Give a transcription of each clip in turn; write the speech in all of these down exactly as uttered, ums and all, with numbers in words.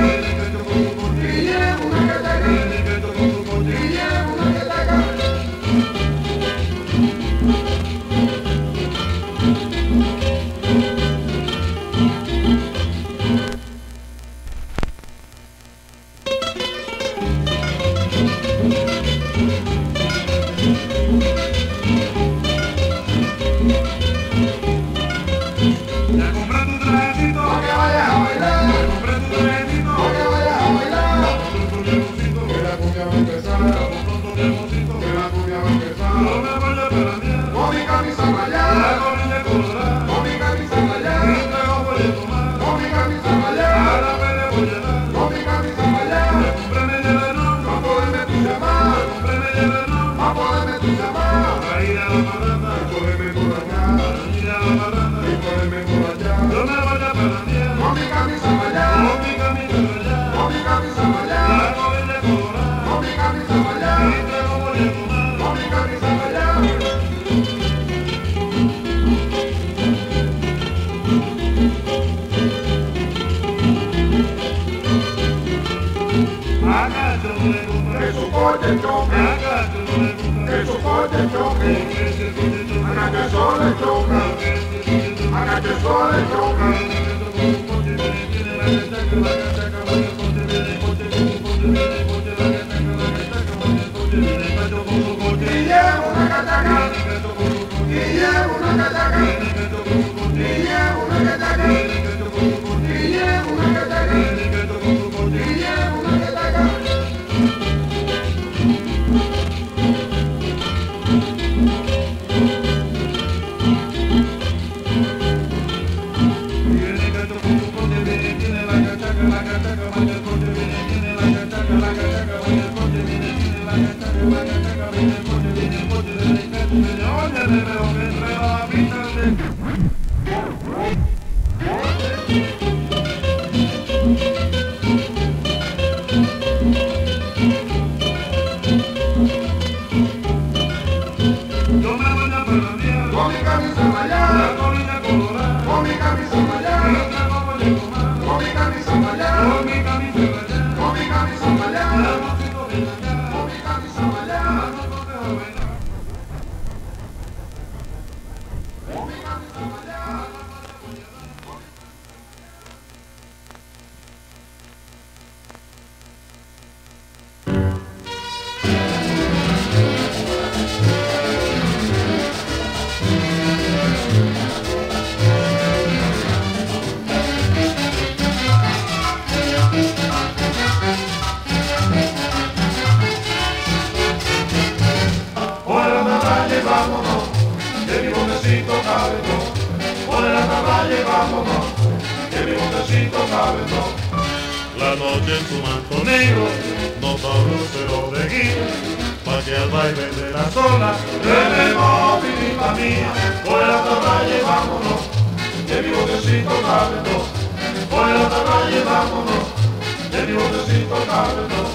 La noche en su manto negro nos da un lucero de guía, pa' que al baile de la sola tenemos vidita mía. Por la calle vámonos, que mi botecito cabe dos. Por la calle vámonos, que mi botecito cabe dos.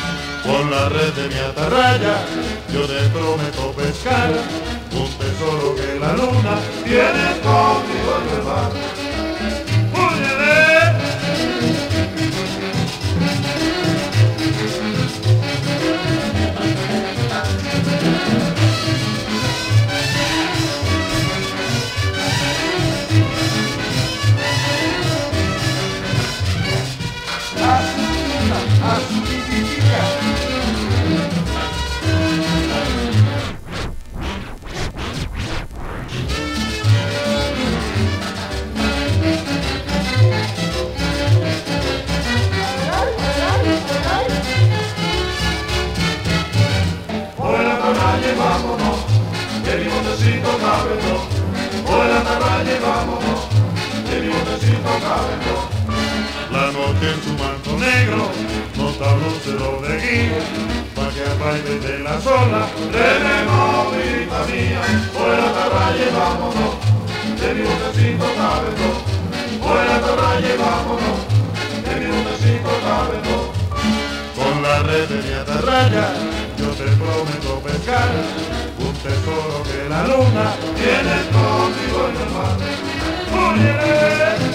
Con la red de mi atarraya yo te prometo pescar un tesoro que la luna tiene conmigo en el mar. Vámonos, que mi botecito cabe dos. Por la calle vámonos, que mi botecito cabe dos. La noche en su manto negro nos da lucero de guía, pa' que al baile de la sola tenemos vida mía. Por la calle vámonos, que mi botecito cabe dos. Por la calle vámonos, que mi botecito cabe dos. Con la red de mi atarraya yo te prometo pescar un tesoro que la luna tiene conmigo en el mar. ¡Oye!